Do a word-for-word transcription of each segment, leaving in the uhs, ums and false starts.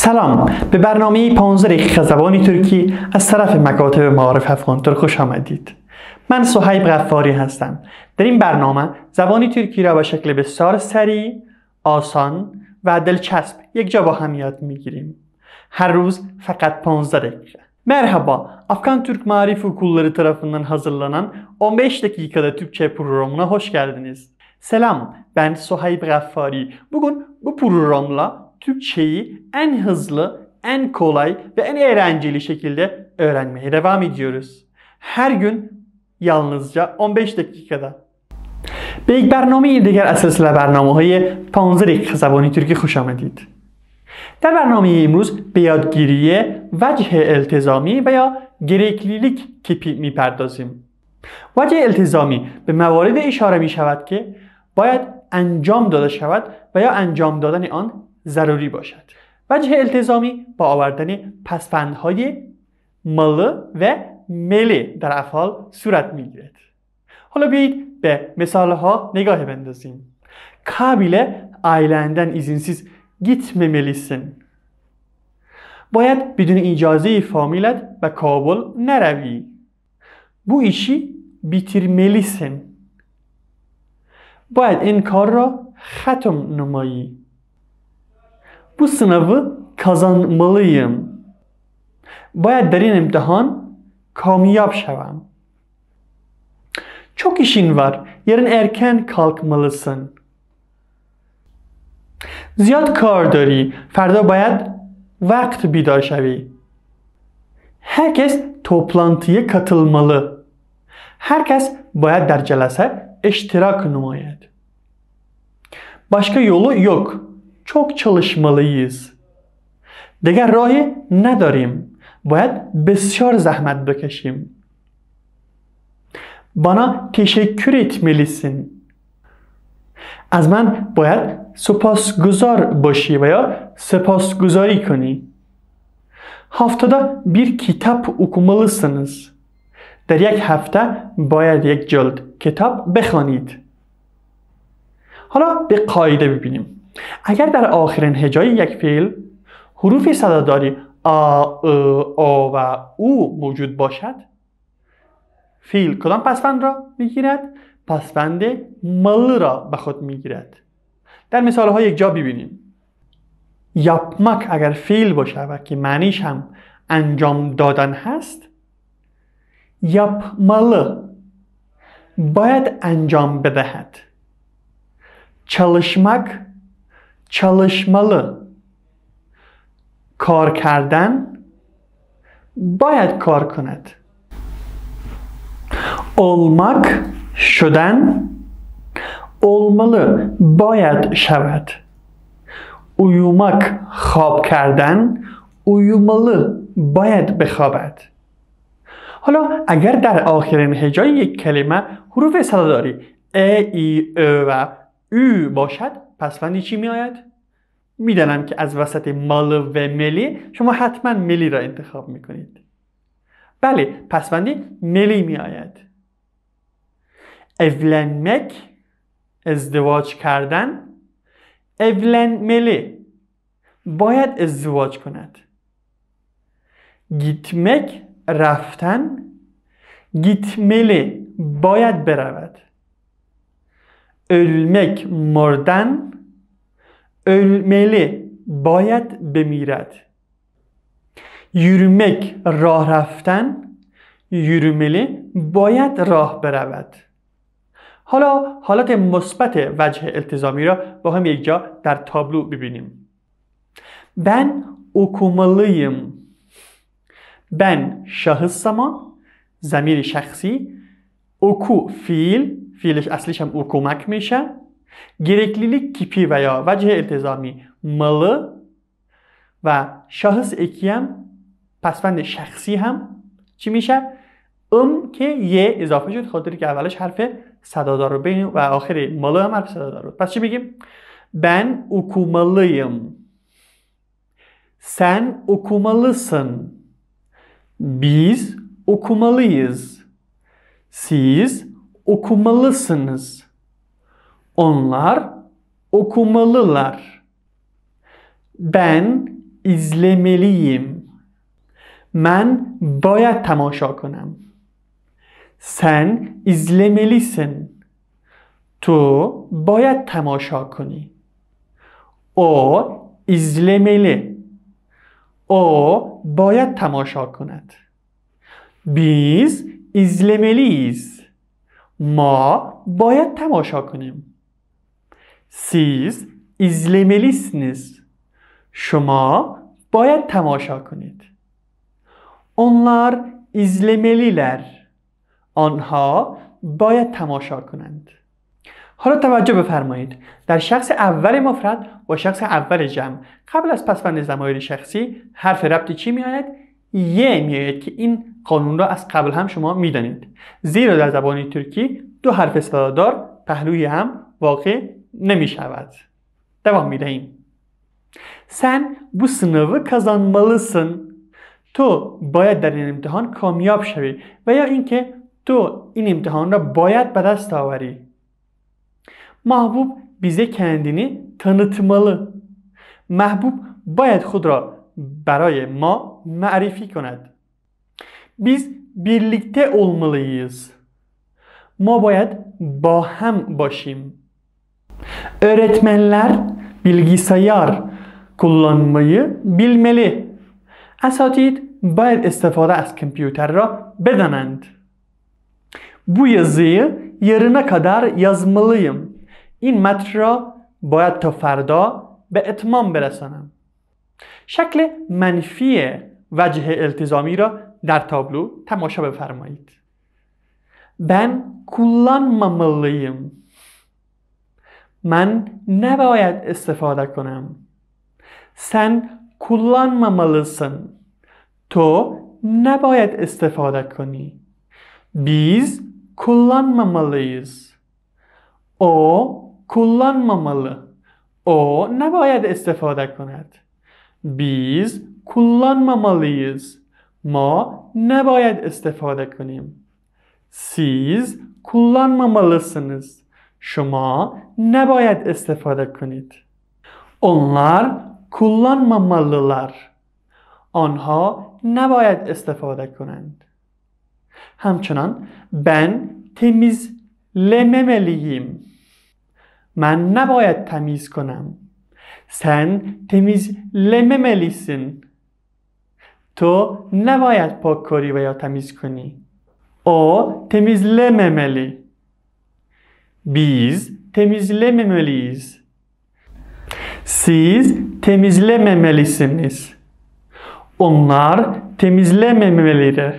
سلام، به برنامه پانزده دقیقه زبان ترکی از طرف مکاتب معارف افغان ترک خوش آمدید. من صهیب غفاری هستم. در این برنامه زبان ترکی را به شکل بسیار سریع، آسان و دلچسب یک جا با هم یاد میگیریم. Her روز fakat پانزده دقیقه. Merhaba, Afgan Türk Marif Okulları tarafından hazırlanan on beş dakikada Türkçe programına hoş geldiniz. Selam, ben Suhayb Gaffari. Bugün bu programla Türkçeyi en hızlı, en kolay ve en eğlenceli şekilde öğrenmeye devam ediyoruz. Her gün yalnızca on beş dakikada. به یک برنامه دیگر از سلسله برنامه‌های پانزده دقیقه زبان ترکی خوش آمدید. در برنامه امروز به یادگیری وجه التزامی و یا gereklilik kipi میپردازیم. وجه التزامی به موارد اشاره می شود که باید انجام داده شود و یا انجام دادن آن ضروری باشد. وجه التزامی با آوردن پسفندهای ماlı و ملی در افعال صورت می گیرد. حالا بیایید به مثالها نگاه بندازیم. Kabil'e ailenden izinsiz gitmemelisin. باید بدون اجازه فامیلت به کابل نروی. Bu işi bitirmelisin. باید این کار را ختم نمایی. Bu sınavı kazanmalıyım. باید در این امتحان کامیاب شوم. Çok işin var. Yarın erken kalkmalısın. زیاد کار داری. فردا باید وقت بیدار شوی. Herkes toplantıya katılmalı. Herkes باید در جلسه اشتراک نماید. Başka yolu yok. Çok çalışmalıyız. دیگر راهی نداریم. باید بسیار زحمت بکشیم. Bana teşekkür etmelisin. از من باید سپاسگزار باشی و یا سپاسگزاری کنی. Haftada bir kitap okumalısınız. در یک هفته باید یک جلد کتاب بخوانید. حالا به قاعده ببینیم. اگر در آخرین هجای یک فعل حروف صداداری آ، ا، آ و او موجود باشد، فیل کدام پسفند را میگیرد؟ پسفند ماlı را به خود میگیرد. در مثال ها یک جا ببینیم. yapmak اگر فیل باشه و که معنیش هم انجام دادن هست، yapmalı باید انجام بدهد. çalışmak çalışmalı. کار کردن باید کار کند. olmak şudan olmalı باید شود. uyumak خواب کردن uyumalı باید بخوابد. حالا اگر در آخرین هجای یک کلمه حروف صداداری ا، ای، ا و ü باشد، پسفندی چی می آید؟ میدانم که از وسط ماlı و ملی شما حتما ملی را انتخاب میکنید. بله، پسفندی ملی می آید. evlenmek ازدواج کردن evlenmeli باید ازدواج کند. gitmek رفتن gitmeli باید برود. ölmek مردن ölmeli باید بمیرد. yürümek راه رفتن yürümeli باید راه برود. حالا حالت مثبت وجه التزامی را با هم یک جا در تابلو ببینیم. Ben okumalıyım. Ben şahıs zaman, zamir şahsi, oku fiil, fiilش اصلیش هم okumak میشه. gereklilik kipi veya vecih التزامی malı و şahıs eki هم پسفند شخصی هم چی میشه؟ ام که یه اضافه شد، خاطر که اولش حرف صدادار رو بین و آخر malı هم حرف صدادار رو. پس چی بگیم؟ Ben okumalıyım. Sen okumalısın. Biz okumalıyız. Siz okumalısınız. Onlar okumalılar. Ben izlemeliyim. من باید تماشا کنم. sen izlemelisin. تو باید تماشا کنی. او izlemeli. O باید تماشا کند. biz izlemeliyiz. ما باید تماشا کنیم. siz izlemelisiniz. شما باید تماشا کنید. onlar izlemeliler. آنها باید تماشا کنند. حالا توجه بفرمایید. در شخص اول مفرد و شخص اول جمع قبل از پسوند ضمایر شخصی حرف ربطی چی میآید؟ یه میآید که این قانون را از قبل هم شما میدانید. زیرا در زبان ترکی دو حرف صدادار پهلوی هم واقع نمی شود. devam edeyim. Sen bu sınavı kazanmalısın. تو باید در این امتحان کامیاب شوی و یا اینکه تو این امتحان را باید به دست آوری. محبوب bize kendini tanıtmalı. محبوب باید خود را برای ما معرفی کند. biz birlikte olmalıyız. ما باید با هم باشیم. öğretmenler bilgisayar kullanmayı bilmeli. اساتید باید استفاده از کامپیوتر را بدانند. bu yazıyı yarına kadar yazmalıyım. این متن را باید تا فردا به اتمام برسانم. شکل منفی وجه التزامی را در تابلو تماشا بفرمایید. ben kullanmamalıyım. من نباید استفاده کنم. sen kullanmamalısın. تو نباید استفاده کنی. biz kullanmamalıyız. o kullanmamalı. O نباید استفاده کند. biz kullanmamalıyız. ما نباید استفاده کنیم. siz kullanmamalısınız. شما نباید استفاده کنید. onlar kullanmamalılar. آنها نباید استفاده کنند. همچنان ben temizlememeliyim. من نباید تمیز کنم. sen temizlememelisin. تو نباید پاککاری و یا تمیز کنی. o temizlememeli. biz temizlememeliyiz. siz temizlememelisiniz. onlar temizlememeliler.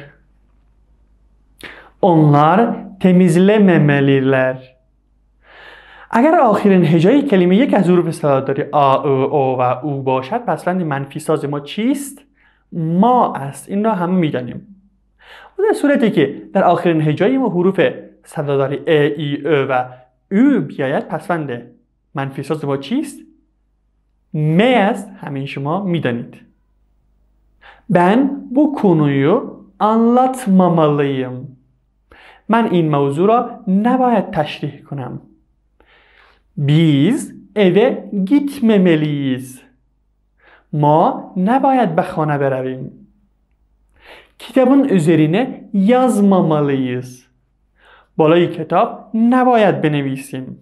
onlar temizlememeliler. اگر آخرین هجای کلمه یک از حروف صداداری آ، او، او و او باشد پسوند منفی ساز ما چیست؟ ما است. این را همه میدانیم. و در صورتی که در آخرین هجای ما حروف صداداری ا، ای، او و او بیاید پسوند منفی ساز ما چیست؟ م است. همه شما میدانید. ben bu konuyu anlatmamalıyım. من این موضوع را نباید تشریح کنم. biz eve gitmemeliyiz. ما نباید به خانه برویم. kitabın üzerine yazmamalıyız. بالای کتاب نباید بنویسیم.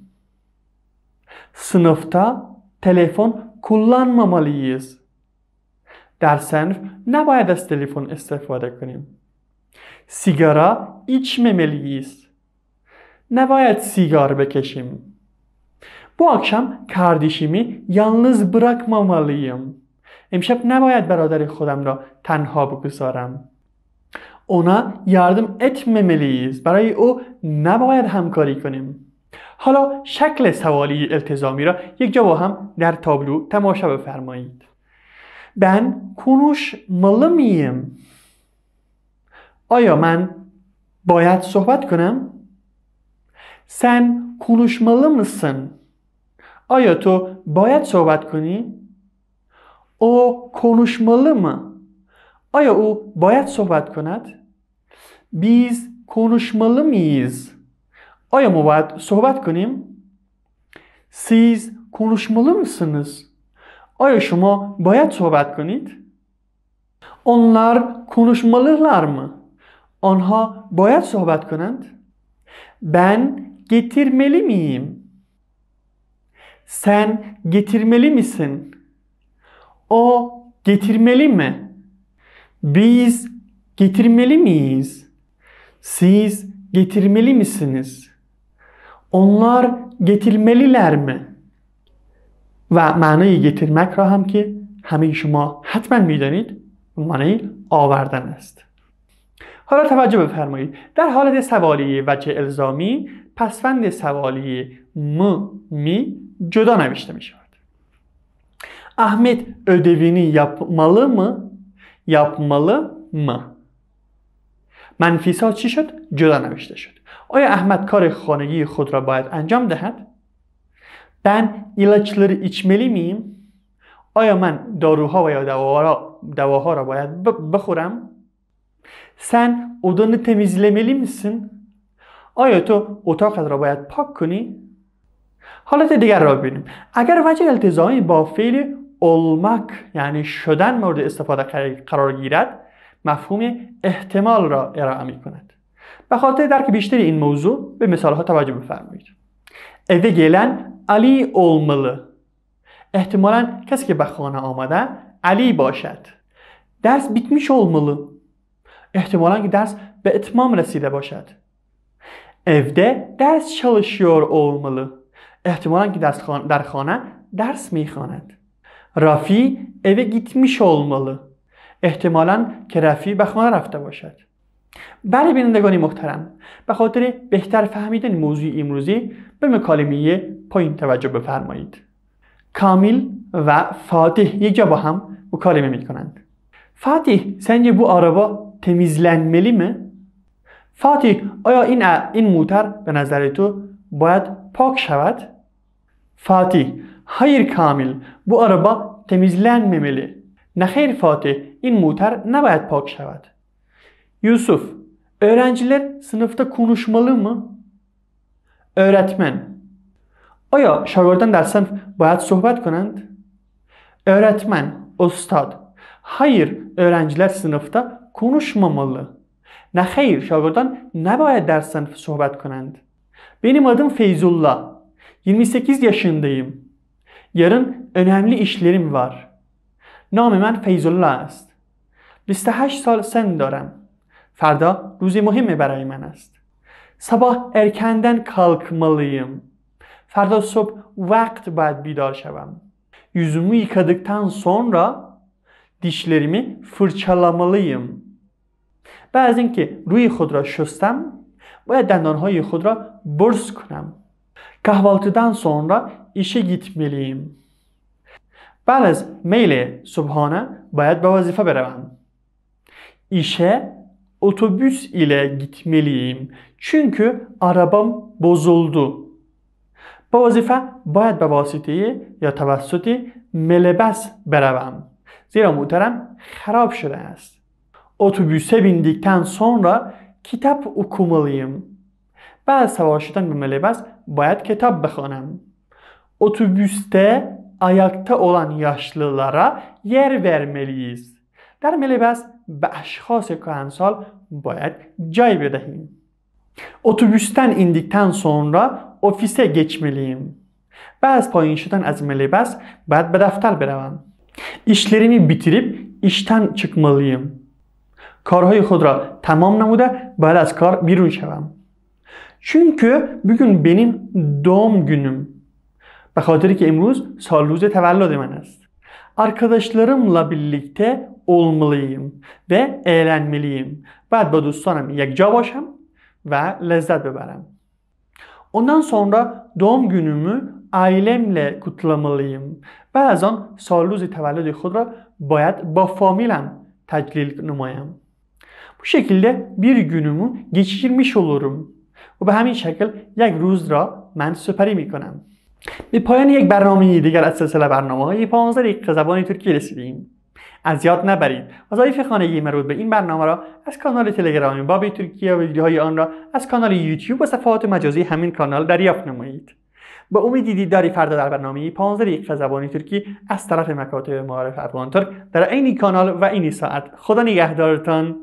sınıfta telefon kullanmamalıyız. در صنف نباید از تلفن استفاده کنیم. سیگارا içmemeliyiz. نباید سیگار بکشیم. bu akşam kardeşimi yalnız bırakmamalıyım. امشب نباید برادر خودم را تنها بگذارم. ona yardım etmemeliyiz. برای او نباید همکاری کنیم. حالا شکل سوالی التزامی را یک جا با هم در تابلو تماشا بفرمایید. ben konuşmalı mıyım? آیا من باید صحبت کنم؟ sen konuşmalı mısın? آیا تو باید صحبت کنی؟ o konuşmalı mı? آیا او باید صحبت کند؟ biz konuşmalı mıyız? آیا ما باید صحبت کنیم؟ siz konuşmalı mısınız? آیا شما باید صحبت کنید؟ onlar konuşmalılar mı? آنها باید صحبت کنند؟ ben getirmeli miyim? sen getirmeli misin? o getirmeli mi? biz getirmeli miyiz? siz getirmeli misiniz? onlar getirmeliler mi? و معنای getirmek را هم که همه شما حتما میدانید معنای آوردن است. حالا توجه بفرمایید. در حالت سوالیه وجه الزامی پسوند سوالیه م می جدا نوشته می شود. Ahmet ödevini yapmalı mı? Yapmalı mı? منفیسا چی شد؟ جدا نوشته شد. آیا احمد کار خانگی خود را باید انجام دهد؟ ben ilaçları içmeli miyim؟ آیا من داروها و یا دواها, دواها را باید بخورم؟ sen odanı temizlemeli misin؟ آیا تو اتاقت را باید پاک کنی؟ حالت دیگر را ببینیم. اگر وجه التزامی با فعل olmak یعنی شدن مورد استفاده قرار گیرد مفهوم احتمال را ارائه می کند. به خاطر درک بیشتر این موضوع به مثال ها توجه بفرمایید. eve gelen Ali olmalı. احتمالاً کسی که به خانه آمده علی باشد. درس bitmiş olmalı. احتمالاً که درس به اتمام رسیده باشد. evde ders çalışıyor olmalı. احتمالاً که در خانه درس میخواند. رافی eve gitmiş olmalı. احتمالاً که رفی به خانه رفته باشد. برای بینندگان محترم به خاطر بهتر فهمیدن موضوع امروزی به مکالمه پایین توجه بفرمایید. کامیل و فاتح یک جا با هم مکالمه می کنند. فاتح sence bu araba temizlenmeli mi؟ فاتح آیا این این موتر به نظر تو باید پاک شود؟ فاتح hayır کامیل bu araba temizlenmemeli. نه خیر فاتح این موتر نباید پاک شود. Yusuf öğrenciler sınıfta konuşmalı mı؟ öğretmen آیا شاگردان در صنف باید صحبت کنند؟ öğretmen استاد hayır öğrenciler sınıfta konuşmamalı. نه خیر şagirdان نباید در صنف صحبت کنند. benim adım Feyzullah. yirmi sekiz yaşındayım. yarın önemli işlerim var. نام من فیضالله است. بیست و هشت سال سن دارم. فردا روزی مهمه برای من است. sabah erkenden kalkmalıyım. فردا صبح وقت باید بیدار شوم. yüzümü yıkadıktan sonra dişlerimi fırçalamalıyım. بعد از اینکه روی خود را شستم باید دندانهای خود را برس کنم. kahvaltıdan sonra işe gitmeliyim. بعد از میل صبحانه باید به وظیفه بروم. işe otobüs ile gitmeliyim. Çünkü arabam bozuldu. به وظیفه باید به واسطه یا توسط ملبس بروم. زیرا موترم خراب شده است. otobüse bindikten sonra kitap okumalıyım. بعد از سوار شدن به ملبس باید kitap بخوانم. otobüste ayakta olan yaşlılara yer vermeliyiz. در ملبس به اشخاص کهنسال باید جای بدهیم. otobüsten indikten sonra ofise geçmeliyim. بعد از پایین شدن از ملبس باید به دفتر بروم. işlerimi bitirip işten çıkmalıyım. کارهای خود را tamam نموده باید از کار بیرون شوم. çünkü bugün benim doğum günüm. به خاطر که امروز سال روز تولد من است. Arkadaşlarımla birlikte olmalıyım ve eğlenmeliyim. بعد با دوستانم یک جا باشم و lezzet ببرم. Ondan sonra doğum günümü ailemle kutlamalıyım. بعد از آن سال روز تولد خود را باید با فامیلم تجلیل نمایم. Bu şekilde bir günümü geçirmiş olurum. و به همین شکل یک روز را من سپری می کنم. به پایان یک برنامه دیگر از سلسله برنامه‌های پانزده دقیقه زبان ترکی رسیدیم. از یاد نبرید وظایف خانگی مربوط به این برنامه را از کانال تلگرامی بابی ترکیه و ویدیوهای آن را از کانال یوتیوب و صفحات مجازی همین کانال دریافت نمایید. با امید دیداری فردا در برنامه پانزده دقیقه زبان ترکی از طرف مکاتب معارف افغان ترک در عین کانال و این ساعت. خدا نگهدارتان.